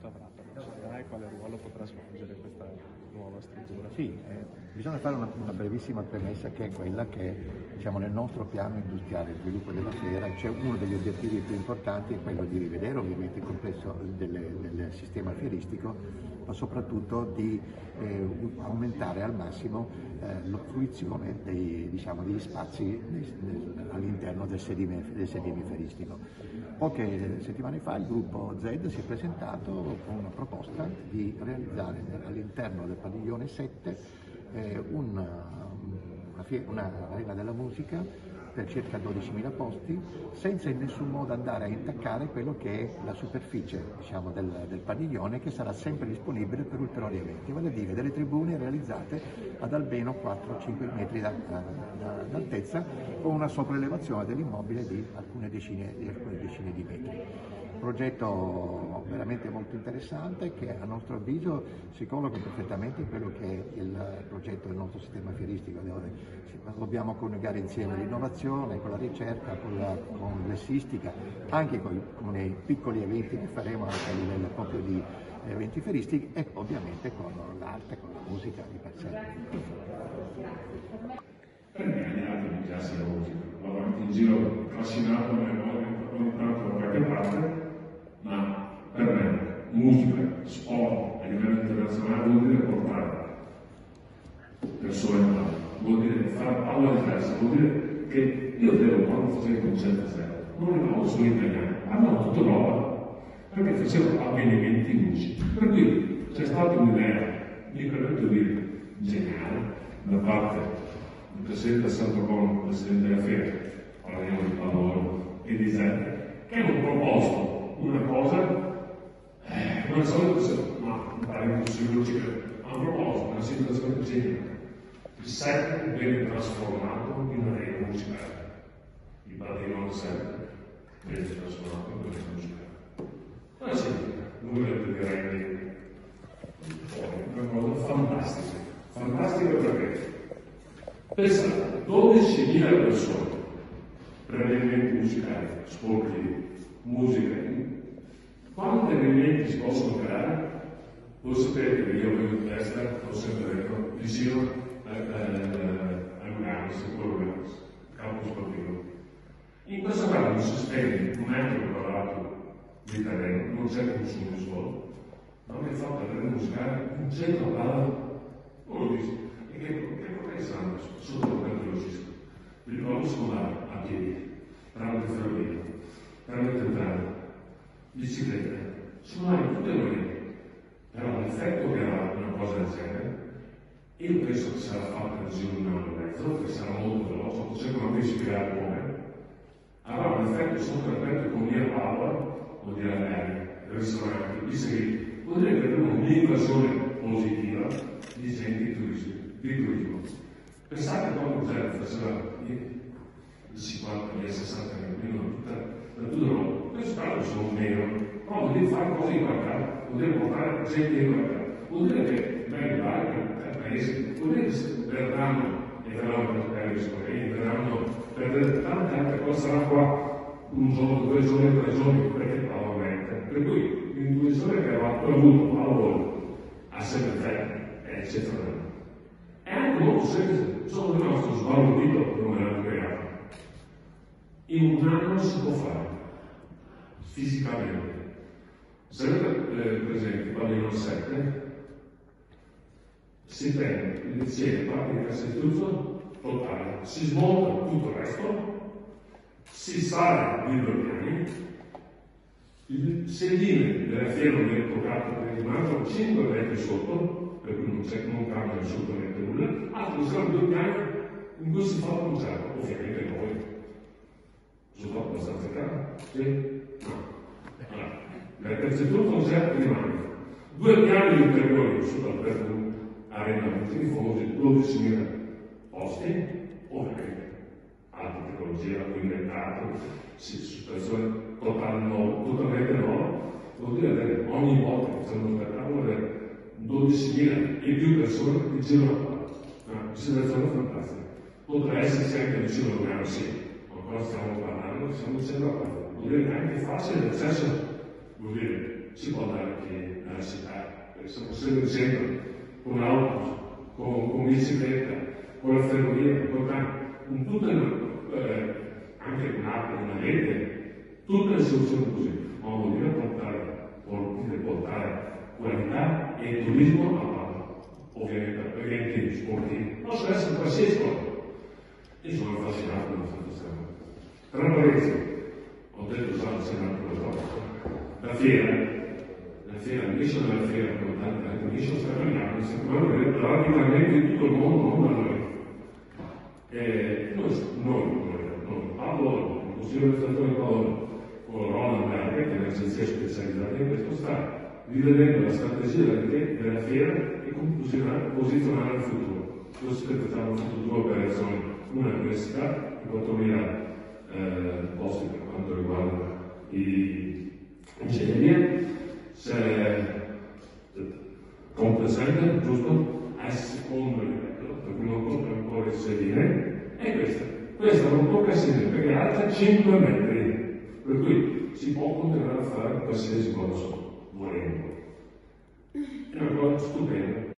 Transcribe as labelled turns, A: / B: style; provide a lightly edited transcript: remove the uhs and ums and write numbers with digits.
A: avrà per la città e quale ruolo potrà svolgere questa nuova struttura?
B: Sì, bisogna fare una brevissima premessa, che è quella che, diciamo, nel nostro piano industriale di sviluppo della fiera c'è uno degli obiettivi più importanti, è quello di rivedere ovviamente il complesso del sistema fieristico, ma soprattutto di aumentare al massimo la fruizione degli spazi all'interno del sedime fieristico. Poche settimane fa il gruppo Z si è presentato con una proposta di realizzare all'interno del padiglione 7 un'arena della musica per circa 12.000 posti, senza in nessun modo andare a intaccare quello che è la superficie, diciamo, del padiglione, che sarà sempre disponibile per ulteriori eventi, vale a dire delle tribune realizzate ad almeno 4-5 metri d'altezza, con una sopraelevazione dell'immobile di alcune decine di metri. Progetto veramente molto interessante, che a nostro avviso si colloca perfettamente in quello che è il progetto del nostro sistema fieristico, dove dobbiamo coniugare insieme l'innovazione con la ricerca, con l'essistica, anche con i piccoli eventi che faremo anche a livello proprio di eventi fieristici, e ovviamente con l'arte, con la musica di per sé.
C: Per me agli altri mi piace la musica, vado anche in giro trascinato ogni tanto da qualche parte, ma per me musica, sport a livello internazionale vuol dire portare persone in mano, vuol dire fare parola diversa, vuol dire che io vedo quando facevo il concerto zero, non arrivavo solo in italiano, parlavo tutto nuovo, perché facevo avvenimenti unici. Per cui c'è stata un'idea, mi permetto di dire, geniale, da parte del Presidente Sant'Ocon, Presidente della Fiera, parliamo di Padova e di gente, che hanno proposto una cosa, non è solo ma parliamo di psicologia, hanno proposto una situazione genere. Il 7 viene trasformato in arena musicale. Il padiglione 7 viene trasformato in arena musicale. Cosa significa? Numero di rendi fuori, una cosa fantastica. Fantastica perché? Pensate, 12.000 persone, prendimenti musicali, sportivi, musica, quanti elementi si possono creare? Voi sapete che io avevo in testa, l'ho sempre detto, vicino a Lugano, secondo me, campo sportivo. In questo caso non si spende un metro quadrato di terreno, non c'è consumo di suolo, ma mi fa per musicale un centro all'altro, non lo dici, e che cosa stanno sotto il campo logistico? Vi ricordo suonare a piedi, tramite ferrovia, tramite treno, biciclette, suonare tutte le ore. Però l'effetto che avrà una cosa del genere, io penso che sarà fatta nel giro di un anno e mezzo, che sarà molto veloce, cercano di ispirare come, avrà un effetto sotto l'effetto economia power, vuol dire aerei, ristoranti, di seguito, vuol dire che avremo un'invasione positiva di gente di turismo. Pensate quando gente faceva il 50, gli 60 anni, da tutto il mondo, questo caso sono meno, però vuol dire fare cose in qualità, vuol dire portare gente in qualità, vuol dire che vengono per paesi, vuol dire che verranno per tante altre cose, sarà qua un giorno, 2 giorni, 3 giorni, perché probabilmente. Per cui l'intuizione che avevamo avuto a lavoro ha sempre effetto, è eccezionale. È anche molto semplice, sono rimasto sbalordito per non me l'hanno creato. In un anno si può fare, fisicamente. Se avete presente il padiglione 7, si prende insieme parte di cassa istrutto totale, si smonta tutto il resto, si sale di 2 piani, il sedime della fiera viene toccato per rimangono 5 metri sotto, per cui non cambia assolutamente nulla, altri saranno 2 piani in cui si fa un concerto, ovviamente noi. Sono abbastanza chiaro? Sì? No. Allora, perché se tutto il concerto rimane 2 piani ulteriori sotto al arena multifosi, 12.000 posti, ovviamente alta tecnologia, inventato, situazione totalmente nuova, vuol dire avere ogni volta che facciamo uno spettacolo avere 12.000 e più persone in giro a fare. Una situazione fantastica. Potrà esserci anche vicino a Lugano, sì, ma cosa stiamo parlando? Stiamo dicendo a fare. Vuol dire che è anche facile l'accesso, vuol dire si può andare anche alla città, stiamo sempre sempre con l'autobus, con bicicletta, con la ferrovia, con tutte anche una rete, tutte le soluzioni così, ma vuol dire portare qualità e turismo a mano, ovviamente eventi sportivi, possono essere qualsiasi cosa. Io sono affascinato da questa cosa. Tra parentesi, ho detto già sempre la cosa, la fiera, invece della fiera, come tanti amici, sta cambiando, si può vedere praticamente in tutto il mondo, non da noi. Paolo, il consiglio di amministrazione di Paolo, con Ronald Berger, che è un'agenzia specializzata in questo, sta rivedendo la strategia della fiera e posizionare il futuro. Lo aspettano il futuro per azioni, una università di 4.000 posti per quanto riguarda l'ingegneria, compra center, giusto? Al secondo livello, per cui non compra ancora il sedile, e questa non tocca sedile perché è alta 5 metri, per cui si può continuare a fare qualsiasi cosa volendo. È una cosa stupenda.